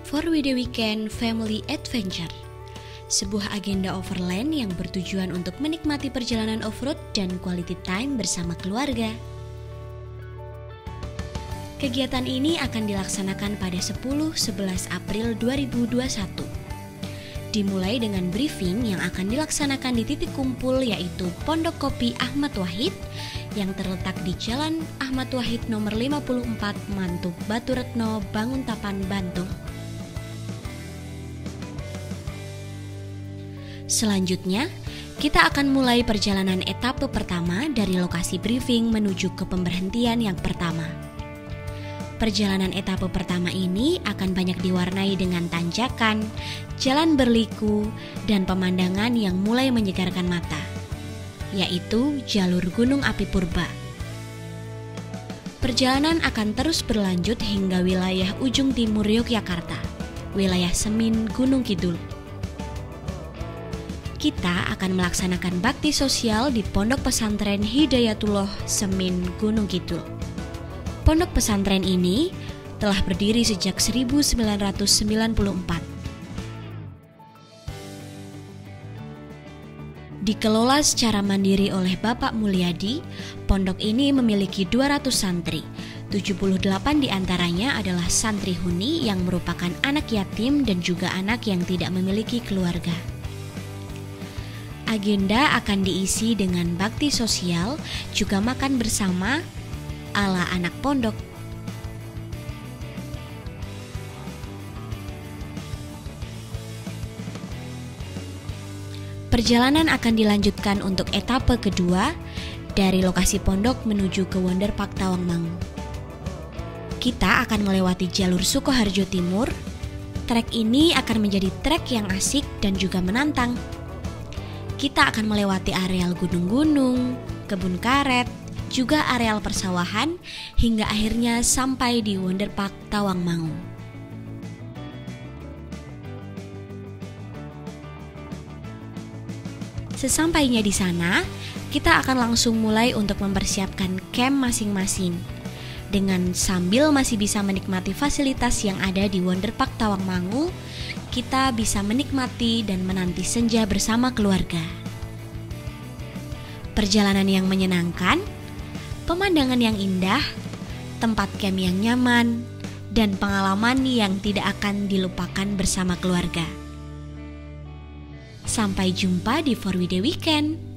For the Weekend Family Adventure, sebuah agenda overland yang bertujuan untuk menikmati perjalanan off-road dan quality time bersama keluarga. Kegiatan ini akan dilaksanakan pada 10-11 April 2021. Dimulai dengan briefing yang akan dilaksanakan di titik kumpul yaitu Pondok Kopi Ahmad Wahid yang terletak di Jalan Ahmad Wahid nomor 54 Mantuk Baturetno, Banguntapan, Bantul. Selanjutnya, kita akan mulai perjalanan etape pertama dari lokasi briefing menuju ke pemberhentian yang pertama. Perjalanan etape pertama ini akan banyak diwarnai dengan tanjakan, jalan berliku, dan pemandangan yang mulai menyegarkan mata, yaitu jalur Gunung Api Purba. Perjalanan akan terus berlanjut hingga wilayah ujung timur Yogyakarta, wilayah Semin Gunung Kidul. Kita akan melaksanakan bakti sosial di Pondok Pesantren Hidayatullah Semin Gunung Kidul. Pondok pesantren ini telah berdiri sejak 1994. Dikelola secara mandiri oleh Bapak Mulyadi, pondok ini memiliki 200 santri. 78 diantaranya adalah santri huni yang merupakan anak yatim dan juga anak yang tidak memiliki keluarga. Agenda akan diisi dengan bakti sosial, juga makan bersama ala anak pondok. Perjalanan akan dilanjutkan untuk etape kedua dari lokasi pondok menuju ke Wonderpark Tawangmangu. Kita akan melewati jalur Sukoharjo Timur. Trek ini akan menjadi trek yang asik dan juga menantang. Kita akan melewati areal gunung-gunung, kebun karet, juga areal persawahan, hingga akhirnya sampai di Wonderpark Tawangmangu. Sesampainya di sana, kita akan langsung mulai untuk mempersiapkan camp masing-masing. Dengan sambil masih bisa menikmati fasilitas yang ada di Wonderpark Tawangmangu, kita bisa menikmati dan menanti senja bersama keluarga. Perjalanan yang menyenangkan, pemandangan yang indah, tempat camp yang nyaman, dan pengalaman yang tidak akan dilupakan bersama keluarga. Sampai jumpa di For the Weekend.